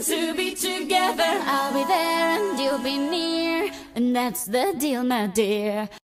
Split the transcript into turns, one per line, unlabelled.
to be together. I'll be there and you'll be near, and that's the deal, my dear.